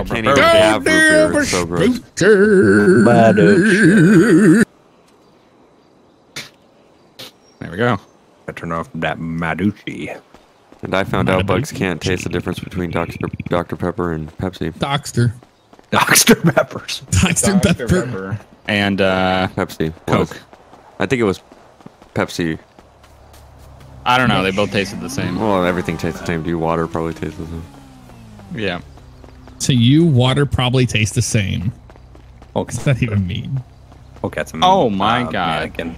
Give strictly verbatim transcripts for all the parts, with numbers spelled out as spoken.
can't even have root beer. It's so gross. There we go. I turn off that Maducci. And I found out bugs can't taste the difference between Doctor Doctor Pepper and Pepsi. Doctor. Doctor Peppers. Doctor Pepper. Pepper. And uh, Pepsi. Coke. Was. I think it was Pepsi. I don't know. They both tasted the same. Well, everything tastes the same. Do you water probably tastes the same? Yeah. So you water probably tastes the same. What does that even mean? We'll get some. Oh my uh, god. Mannequin.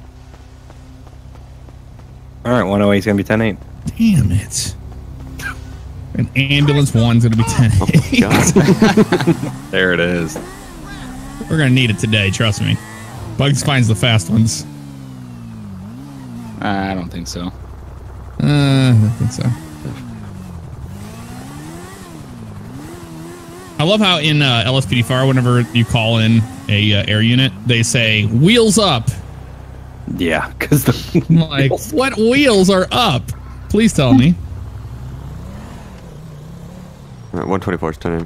All right, one oh eight is gonna be ten eight. Damn it. An ambulance one's gonna be ten eight. Oh, there it is. We're gonna need it today, trust me. Bugs finds the fast ones. I don't think so. Uh, I don't think so. I love how in uh, L S P D F A R, whenever you call in a uh, air unit, they say wheels up. Yeah, because the I'm like, wheels. What wheels are up? Please tell me. All right, one twenty-four is ten eight.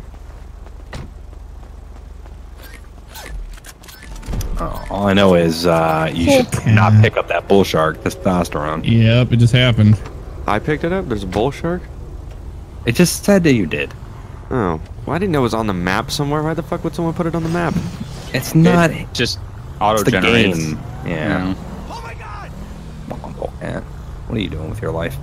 Oh, all I know is uh, you should Okay. not pick up that bull shark testosterone. Yep, it just happened. I picked it up. There's a bull shark. It just said that you did. Oh, well, I didn't know it was on the map somewhere. Why the fuck would someone put it on the map? It's not. It just It's the auto-generates. game. Yeah. Yeah. Oh my god! Man, what are you doing with your life?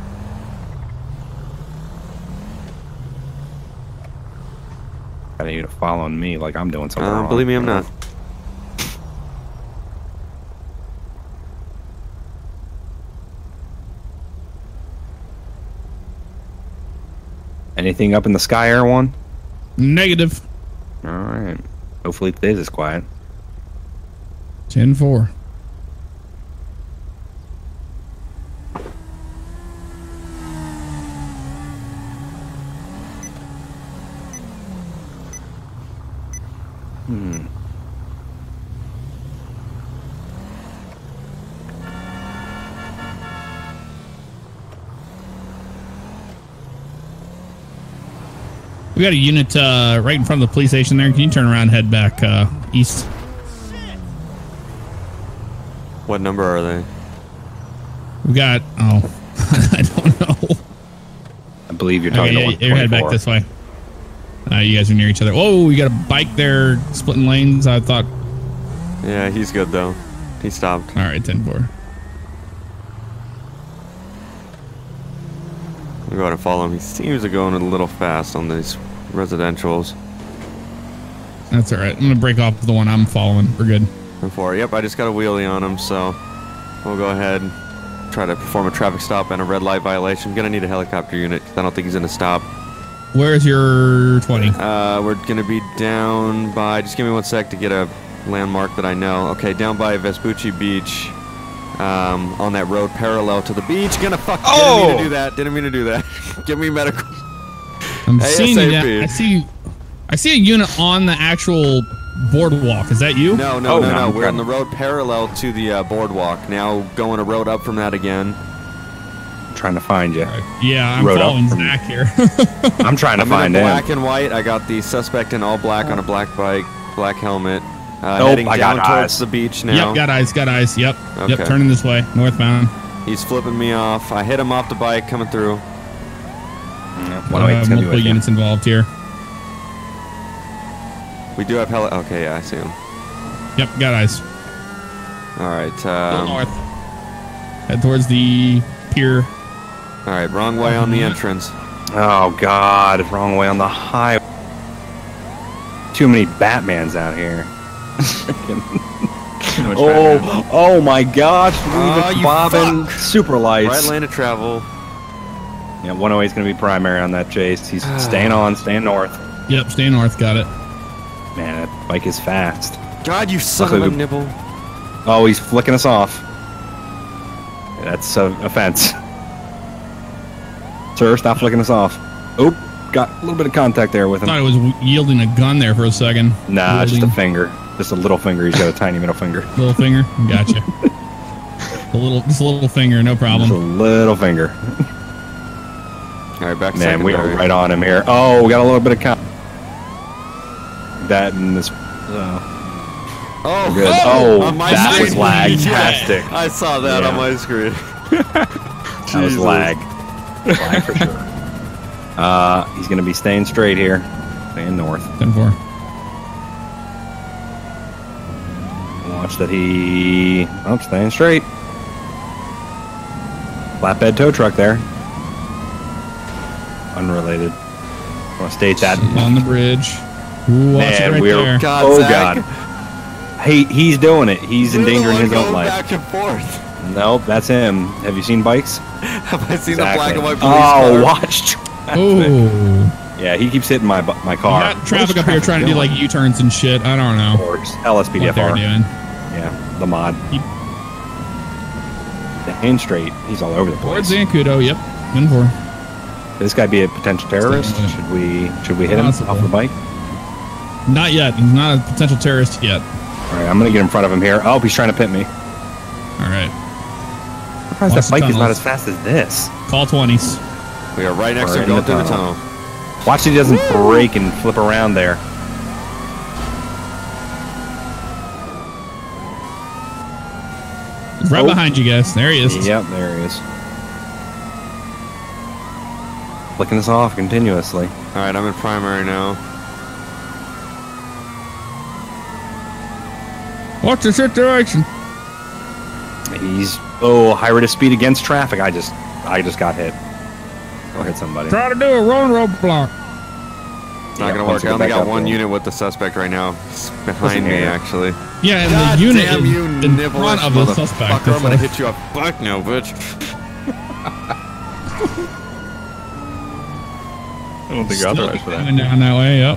I need you to follow me like I'm doing something Uh, wrong. believe me, I'm not. Anything up in the sky, Air One? Negative. All right. Hopefully today's is quiet. ten four. Hmm. We got a unit uh, right in front of the police station there. Can you turn around and head back uh, east? What number are they? We got, oh, I don't know. I believe you're Okay, talking yeah, about you're head back this way. Uh, you guys are near each other. Whoa, we got a bike there splitting lanes. I thought. Yeah, he's good though. He stopped. All right, ten four. I'll go ahead and follow him. He seems to be going a little fast on these residentials. That's all right. I'm going to break off the one I'm following. We're good. ten four. Yep, I just got a wheelie on him, so we'll go ahead and try to perform a traffic stop and a red light violation. I'm going to need a helicopter unit because I don't think he's going to stop. Where's your twenty? Uh, we're going to be down by... Just give me one sec to get a landmark that I know. Okay, down by Vespucci Beach. Um, on that road parallel to the beach. Gonna fuck. Oh! Didn't mean to do that. Didn't mean to do that. Give me medical. I'm seeing you. ASAP. down- I see. I see a unit on the actual boardwalk. Is that you? No, no, Oh, no, no, no. I'm We're on trying- the road parallel to the uh, boardwalk. Now going a road up from that again. I'm trying to find you. Yeah, I'm Rode up following from- Zach here. I'm trying to I'm find in him. black and white. I got the suspect in all black on a black bike, black helmet. Uh, Nope, heading I down got towards eyes. the beach now. Yep, got eyes, got eyes. Yep, Okay. yep. Turning this way, northbound. He's flipping me off. I hit him off the bike coming through. Yeah, Uh, one oh eight's gonna be multiple with you. units involved here. We do have heli. Okay, yeah, I see him. Yep, got eyes. All right. Go Um, north. Head towards the pier. all right. Wrong way on the entrance. Oh God, wrong way on the highway. Too many Batmans out here. Too much Batman. Oh, oh my gosh! Oh, Leave it you bobbing super Right lights. lane of travel. Yeah, one oh eight's gonna be primary on that chase. He's staying on, staying north. Yep, stay north. Got it. Man, that bike is fast. God, you son Luckily of a we- nibble. Oh, he's flicking us off. That's a offense. Sir, stop flicking us off. Oop, got a little bit of contact there with him. Thought I was yielding a gun there for a second. Nah, just a Wielding finger. Just a little finger. He's got a tiny middle finger. little finger. Gotcha. a little, just a little finger, no Just a problem. little finger. All right, back to Man, we are secondary. right on him here. Oh, we got a little bit of con. that in this. Uh, Oh, good. oh, Oh, on my that screen. was lag-tastic. Yeah, I saw that Yeah. on my screen. that was Jesus. lag. Lag for sure. Uh, he's going to be staying straight here. Staying north. ten four. Watch that he... Oh, staying straight. Flatbed tow truck there. Unrelated. I want to state that. On the bridge. Ooh, watch Man, it right we're... there. God, oh, Zach. God. He, he's doing it. He's You're the endangering one his own going life. back and forth. Nope, that's him. Have you seen bikes? Have I seen Exactly. the black and white police Oh, car? watch. Oh. Yeah, he keeps hitting my bu- my You car. got traffic up here trying to do like U-turns and shit. I don't know L S P D what F they're R. doing. Yeah, the mod. Keep- Staying straight. He's all over the Towards place. Zancudo, yep. ten four. This guy be a potential terrorist? Staying with it. Should we should we hit him Possible. off the bike? Not yet. He's not a potential terrorist yet. All right, I'm gonna get in front of him here. Oh, he's trying to pit me. All right. I'm surprised Watch that bike the is not tunnels. as fast as this. Call twenties. We are right next We're to him in going the through the tunnel. tunnel. Watch that he doesn't brake and flip around there. He's right Oh. behind you guys. There he is. Yep, there he is. Flicking this off continuously. All right, I'm in primary now. What's the situation? He's oh high rate of speed against traffic. I just I just got hit. Go hit somebody. Try to do a rolling roadblock. It's not Yeah, gonna once work. we I get only back got up one there. unit with the suspect right now. It's behind Listen me, here. actually. Yeah, and God the unit damn is you, in nibblish front of the suspect. motherfucker. I'm gonna hit you up. Fuck no, bitch. I don't think Still you're authorized for that. coming down that way, yep.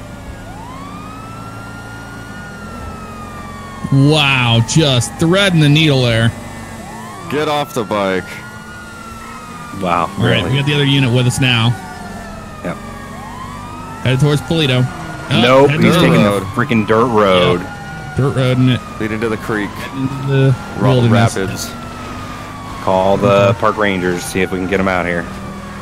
Wow, just threading the needle there. Get off the bike. Wow, All right, we really? got the other unit with us now. Yep. Headed towards Polito. Oh, Nope, heading he's to dirt taking the road. the freaking dirt road. dirt road and it Leading to the creek. into the Roll wilderness. rapids. Call the park rangers, see if we can get him out here.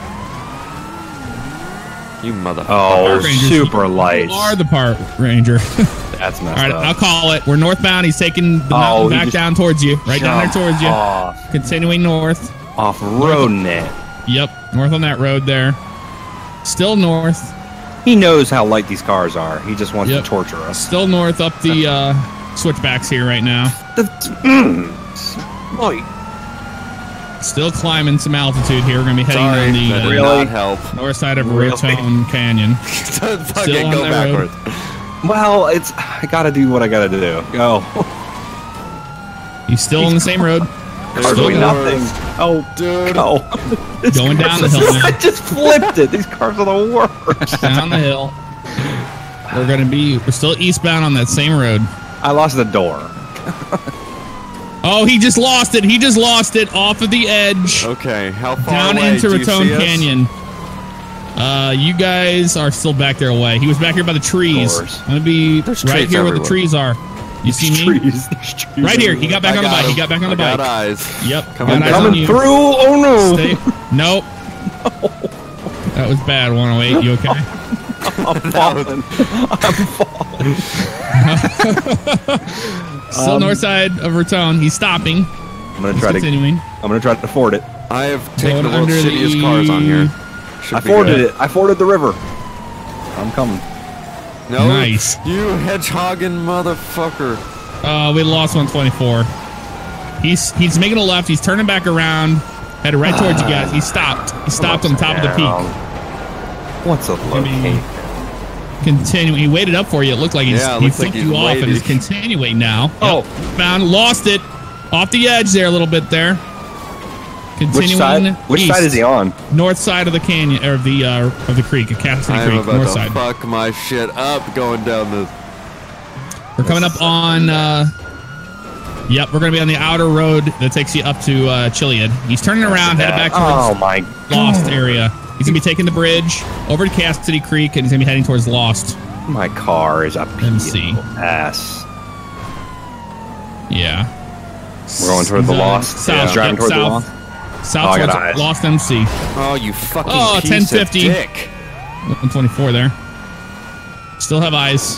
You motherfucker. Oh, Park rangers, super you lights. are the park ranger. That's messed All right, up. I'll call it. We're northbound. He's taking the Oh, mountain he back just down towards you. Right down there Jump towards you. Off, Continuing north. off roading it. Yep, north on that road there. Still north. He knows how light these cars are. He just wants Yep. to torture us. Still north up the uh, switchbacks here right now. Boy, Still climbing some altitude here. We're going to be heading Sorry, on the that uh, did Really? not help. north side of Really? Raton Canyon. Fucking Still on go that road. backwards. well, it's I gotta do what I gotta do. Go. He's still on the same road. Cars Still doing north. nothing. Oh, Dude. go. This Going car- down the hill now. I just flipped it. These cars are the worst. Down the hill. We're going to be, we're still eastbound on that same road. I lost the door. Oh, he just lost it. He just lost it off of the edge. Okay, how far Down away? into Do you Raton see us? Canyon. Uh, you guys are still back there away. He was back here by the trees. course. I'm gonna be There's right trees here where the everywhere. trees are. You see me? Trees. There's trees Right here. He got back I on the got bike. He him. got back on the I got bike. eyes. Yep. Coming got eyes down. on coming you. through. Oh no! Stay. Nope. That was bad. one oh eight. You okay? I'm falling. I'm falling. Still Um, north side of Raton. He's stopping. I'm gonna He's try to. continuing. I'm gonna try to ford it. I have taken Going the world's under shittiest the- cars on here. Should I be forded good. it. I forded the river. I'm coming. No, Nice. you hedgehogging motherfucker. Uh, we lost one twenty-four. He's he's making a left. He's turning back around. Headed right towards you guys. He stopped. He stopped on top of the peak. What's a location? Continuing. He waited up for you. It looked like he's, Yeah, it he looks like flipped he's you off and waiting. is continuing now. Oh. Yep. Found, lost it. Off the edge there a little bit there. Continuing Which side? Which east. side is he on? North side of the canyon, or the uh, of the creek, Cassidy I am Creek, about north to side. fuck my shit up going down this. We're coming up on. Uh, yep, we're gonna be on the outer road that takes you up to uh, Chiliad. He's turning around, headed back Oh towards my Lost area. He's gonna be taking the bridge over to Cassidy Creek, and he's gonna be heading towards Lost. My car is a M C. ass. Yeah. We're going toward the He's, uh, Lost. South, He's driving yep, toward the south, Lost. South Oh, I got towards eyes. Lost M C. Oh, you fucking Oh, piece ten fifty. of dick. one twenty-four there. Still have eyes.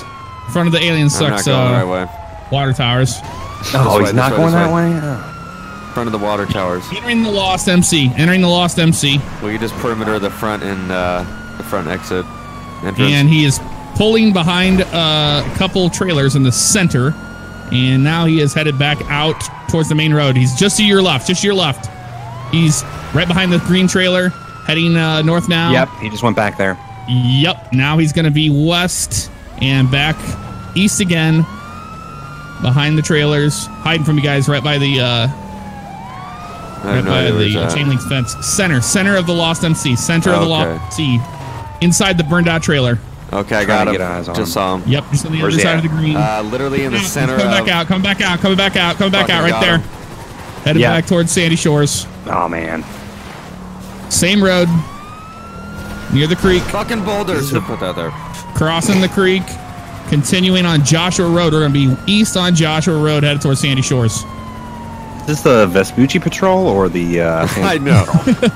In front of the alien I'm sucks not going uh, the right way. water towers. Oh, way, he's not this way, going this that way. way? Oh. Front of the water towers. Entering the Lost M C. Entering the Lost M C. We can just perimeter the front and uh, the front exit entrance. And he is pulling behind uh, a couple trailers in the center. And now he is headed back out towards the main road. He's just to your left, just to your left. He's right behind the green trailer, heading uh, north now. Yep, he just went back there. Yep. Now he's going to be west and back east again, behind the trailers, hiding from you guys right by the uh, I right have no by idea where he's the at. chain link fence. Center, center of the Lost M C, center of the Okay. Lost M C, inside the burned out trailer. Okay, I Trying got to him. get eyes on Just him. saw him. Yep, just on the Where's other he side at? of the green. Uh, literally in the Yeah, center coming of... back out, coming back out, coming back out, coming back Fucking out, right got there. him. Headed Yeah. back towards Sandy Shores. Oh, man. Same road, near the creek, Fucking boulders. Should put that there. crossing the creek, continuing on Joshua Road. We're going to be east on Joshua Road, headed towards Sandy Shores. Is this the Vespucci Patrol or the... Uh, I know.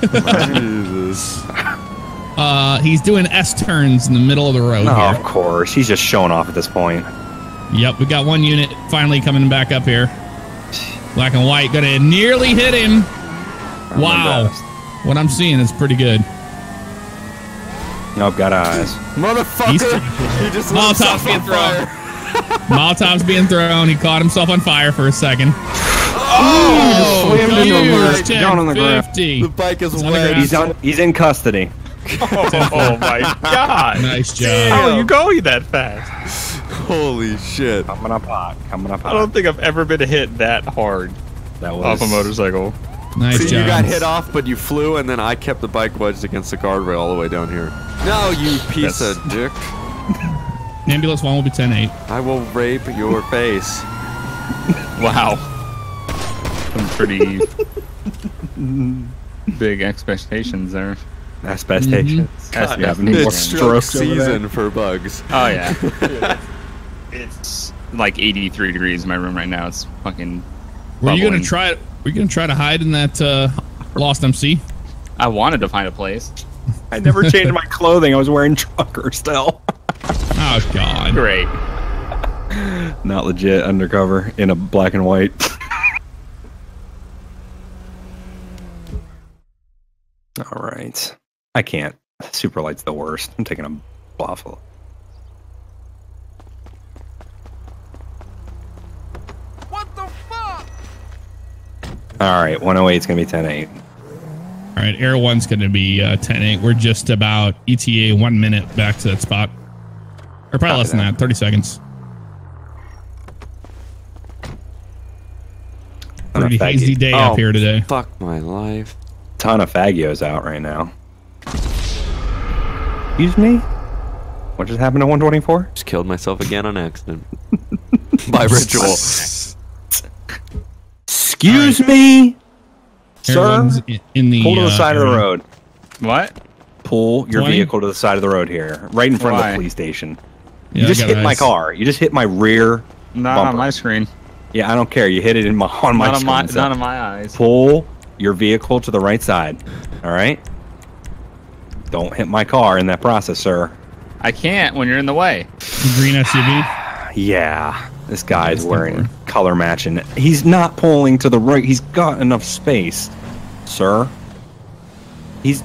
Jesus. Uh, he's doing S turns in the middle of the road No, here. of course. He's just showing off at this point. Yep, we got one unit finally coming back up here. Black and white, gonna nearly hit him. I'm Wow. impressed. What I'm seeing is pretty good. Nope, got eyes. Motherfucker. He's- He just lit Molotov's himself being on thrown. fire. Molotov's being thrown. He caught himself on fire for a second. Oh, Oh, slammed into him right ten down on the ground. fifty. The bike is It's on the wet. ground. He's on. He's in custody. Oh my god! Nice job. How are you going that fast? Holy shit. Coming up hot. Coming up hot. I don't think I've ever been hit that hard that was off a motorcycle. Nice See, job. you got hit off, but you flew, and then I kept the bike wedged against the guardrail all the way down here. No, you piece That's- of dick. Ambulance one will be ten eight. I will rape your face. Wow. Some pretty big expectations there. Expectations. Has to be Yeah, happening. more It's stroke strokes over there. season for bugs. Oh yeah. It's like eighty-three degrees in my room right now. It's fucking. Were you gonna bubbling. try? Were you gonna try to hide in that uh, Lost M C? I wanted to find a place. I never changed my clothing. I was wearing trucker still. Oh God. Great. Not legit undercover in a black and white. All right. I can't. Super light's the worst. I'm taking a Buffalo. What the fuck? All right. one oh eight is going to be ten eight. All right, Air One's going to be uh, ten eight. We're just about E T A one minute back to that spot. Or probably less than that, thirty seconds. Ton of Pretty hazy faggy- day Oh, up here today. Fuck my life. Ton of Fagios out right now. Excuse me? What just happened to one twenty-four? Just killed myself again on accident. By ritual. Excuse me? Air Sir? One's i- in the Pull to the uh, side of the area. road. What? Pull your twenty? vehicle to the side of the road here, right in front of Why? the police station. Yeah, You I just got hit my eyes. car. You just hit my rear. Not Bumper. on my screen. Yeah, I don't care. You hit it in my on my Not on my. screen, so Not on my eyes. Pull your vehicle to the right side. All right. Don't hit my car in that process, sir. I can't when you're in the way. The green S U V. Yeah, this guy's That's wearing important. color matching. He's not pulling to the right. He's got enough space, sir. He's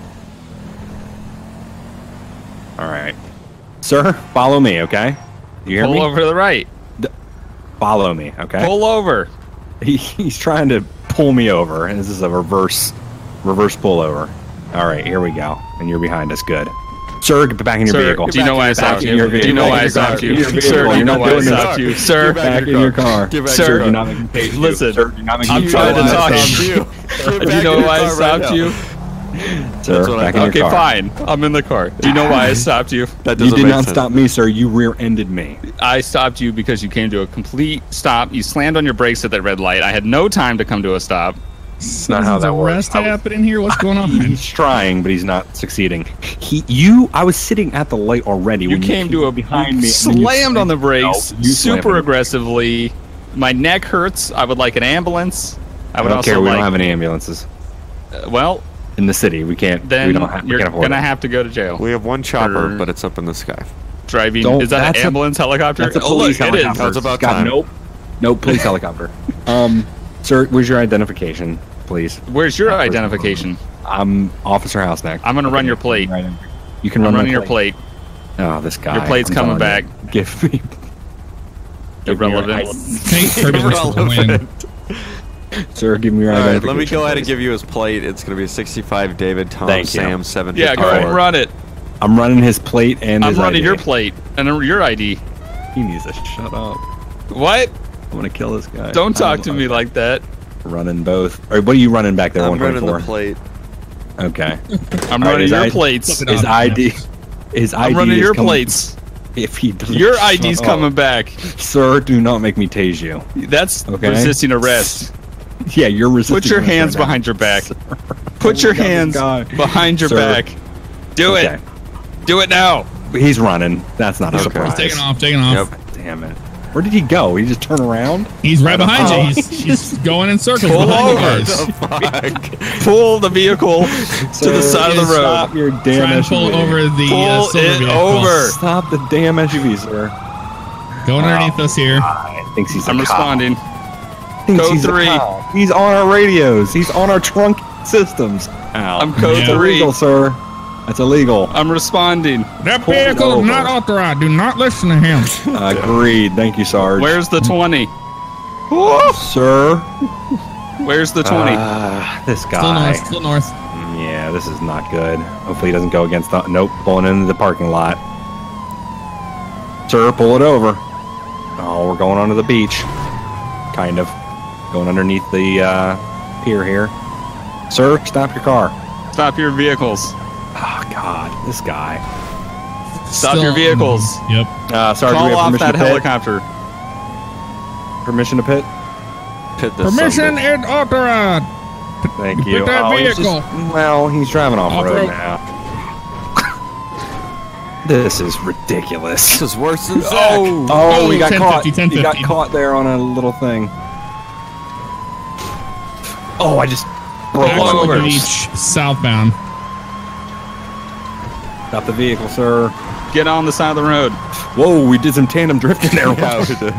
all right, sir. Follow me, okay? You hear Pull me? over to the right. Follow me, okay? Pull over. He, he's trying to pull me over, and this is a reverse, reverse pullover. All right, here we go. And you're behind us. Good, sir. Get back in your Sir, vehicle. do you know why I stopped in your you? Do you know vehicle. why I Get back stopped in you? your vehicle. Sir, do You're you know not why I doing this. stopped you? Sir, Get Back in your car. Get back Sir, in your You're car. not making paid. Listen, sir, you're not making I'm paid. trying to Why I talk stopped to you. you. Get Do back you know in your why I car right stopped now. you? Sir, That's what I back in thought. your Okay, car. fine. I'm in the car. Do you know why I stopped you? That You doesn't did make not sense. stop me, sir. You rear-ended me. I stopped you because you came to a complete stop. You slammed on your brakes at that red light. I had no time to come to a stop. That's not how Is that a works. rest I was- happening here? What's going on? He's trying, but he's not succeeding. He, you, I was sitting at the light already. You when came you to a behind me, you and then you slammed on the brakes No, you slammed super on the- aggressively. My neck hurts. I would like an ambulance. I I would don't also care. We like. don't have any ambulances uh, well, in the city. We can't. then we don't have. We you're can't afford gonna it. have to go to jail. We have one chopper, For- but it's up in the sky. driving. Don't- Is that that's an a- ambulance helicopter? That's a Oh, look, police it is. helicopter. It's about Got- time. Nope. Nope, police helicopter. Um, sir, where's your identification, please? Where's your identification? I'm Officer Houseneck. I'm gonna run your plate. You can I'm run running my your plate. Oh, this guy. Your plate's I'm coming telling back. you. Give me. give me your Irrelevant. Take turbulence for the win. I- Sir, give me your All right, identification. let me go ahead and please. give you his plate. It's going to be sixty-five David Tom Thank you. Sam seven Yeah, go ahead and fifty-four. run it. I'm running his plate and I'm his running I D. your plate and your I D. He needs to shut up. What? I'm gonna kill this guy. Don't talk I'm to me like that. running both. Or what are you running back there? I'm one running the twenty-four. plate. Okay. I'm All right, running his your I- plates. Flip it His off. I D. His I D. I'm running is your coming- plates. If he doesn't Your shut I D's up. coming back. Sir, do not make me tase you. That's Okay. resisting arrest. Yeah, you're resisting. Put your arrest hands right now. behind your back. Put your Oh my God, hands God. behind your Sir. back. Do Okay. it. Do it now. He's running. That's not a Okay. surprise. Taking off, taking off. Yep. Damn it. Where did he go? He just turned around? He's right behind Oh. you. He's, he's going in circles Pull behind you over. guys. Pull the vehicle to the side of the road. Stop your damn Trying to pull S U V. over the uh, Pull silver it vehicle. over. Stop the damn S U V, sir. Going underneath us here. I thinks he's a I'm cop. responding. Thinks Code he's a three. cop. He's on our radios. He's on our trunk systems. Ow. I'm code Yeah. That's three. illegal, sir. That's illegal. I'm responding. That Pull it vehicle over. is not authorized. Do not listen to him. Agreed. Thank you, Sarge. Where's the twenty? Sir? Where's the twenty? Ah, this Still guy. north. Still north. Yeah, this is not good. Hopefully he doesn't go against the... Nope, pulling into the parking lot. Sir, pull it over. Oh, we're going onto the beach. Kind of. Going underneath the uh, pier here. Sir, stop your car. Stop your vehicles. Oh, God. This guy. Stop Still- your vehicles. Yep. Uh, Sarge, Call we have off permission that to pit? helicopter. Permission to pit? Pit this Permission sucker. is authorized. Thank you. Put that Oh, he's vehicle. just- well, he's driving off-road Off-road. now. This is ridiculous. This is worse than Zach. Oh, Oh, we Oh, got ten caught. fifty, ten He got fifty. caught there on a little thing. Oh, I just broke Pull one over. over. Beach, southbound. Stop the vehicle, sir. get on the side of the road. Whoa, we did some tandem drifting there. Yeah, we did.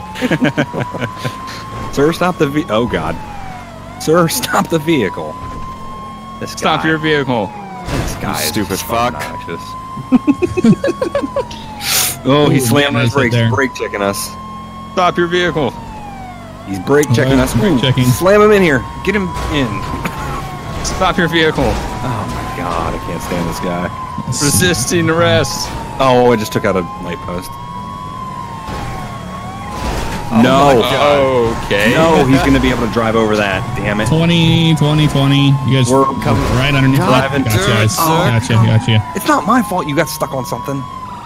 Sir, stop the ve- Oh, God. Sir, stop the vehicle. This Stop guy, your vehicle. This guy is stupid so fuck. obnoxious. Oh, he's Ooh, slamming his nice hit brakes. there. Brake checking us. Stop your vehicle. He's brake checking Alright, us. brake Ooh, checking. Slam him in here. Get him in. Stop your vehicle. Oh my God, I can't stand this guy. Resisting arrest. Oh, I just took out a light post. no. Okay. No, he's gonna be able to drive over that. Damn it. twenty, twenty, twenty. You guys We're coming right underneath. God, Gotcha, do it, guys. sir. Gotcha, gotcha. It's not my fault you got stuck on something.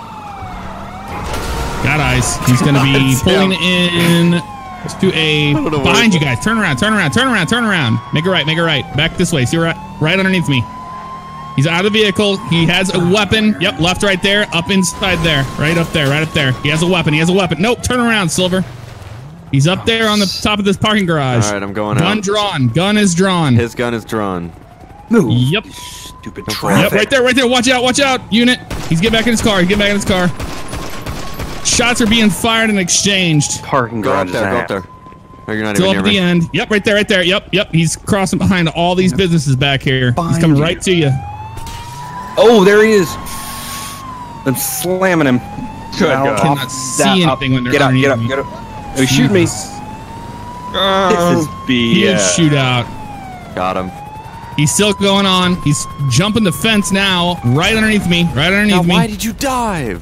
Got eyes. He's going to be pulling in to a don't know behind what- you guys. Turn around, turn around, turn around, turn around. Make it right, make it right. Back this way. See right, right underneath me. He's out of the vehicle. He has a weapon. Yep, left, right there. Up inside there. Right up there, right up there. He has a weapon. He has a weapon. Nope, turn around, Silver. He's up there on the top of this parking garage. All right, I'm going Gun out. drawn. Gun is drawn. His gun is drawn. Move. Yep. Stupid Yep, traffic. Yep, right there, right there. Watch out, watch out, unit. He's getting back in his car. He's getting back in his car. Shots are being fired and exchanged. Parking Go up garage is there, go out. up there. Oh, you're not Still even up near at the me. end. Yep, right there, right there. Yep, yep. He's crossing behind all these businesses back here. He's Behind coming you. right to you. Oh, there he is. I'm slamming him. Good Now God. off Cannot see that- up. anything when they're Get up, get up, underneath get up. Oh, shoot me. This is B Huge S. shootout. Got him. He's still going on. He's jumping the fence now, right underneath me. Right Now, underneath why me. did you dive?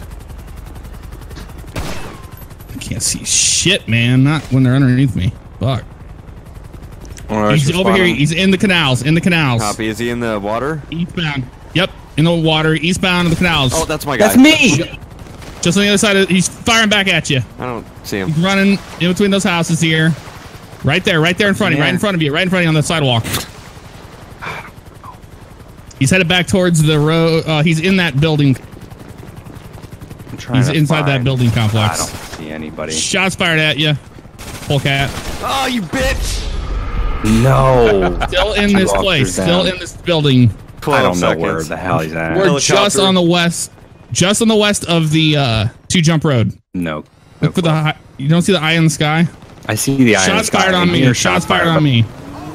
I can't see shit, man. Not when they're underneath me. Fuck. Oh, He's over here. He's in the canals. In the canals. Copy. Is he in the water? Eastbound. Yep. In the water. Eastbound in the canals. Oh, that's my guy. That's me. Just on the other side. Of, he's firing back at you. I don't see him. He's running in between those houses here. Right there, right there in front of you, right in front of you, right in front of you on the sidewalk. He's headed back towards the road. Uh, he's in that building. I'm trying He's to inside that find- building I complex. don't see anybody. Shots fired at you. Polecat. Oh, you bitch! No. Still in Two this officers place. down. Still in this building. I twelve don't know seconds. where the hell he's at. We're just Helicopter. on the west just on the west of the uh, two jump road. No. no Look for the clue. hi- you don't see the eye in the sky? I see the eye in the Shots sky. fired I on me. hear Shots fired on me.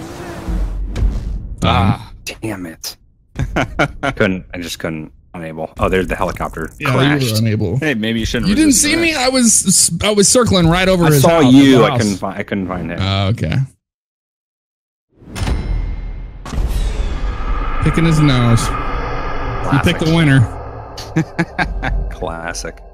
Ah, Damn it. couldn't. I just couldn't. Unable. Oh, there's the helicopter. Yeah, crashed. you were unable. hey, maybe you shouldn't. You didn't resist see the me? rest. I was I was circling right over I his saw house. you. the I house. couldn't find. I couldn't find him. Oh, okay. Picking his nose. He picked the winner. Classic.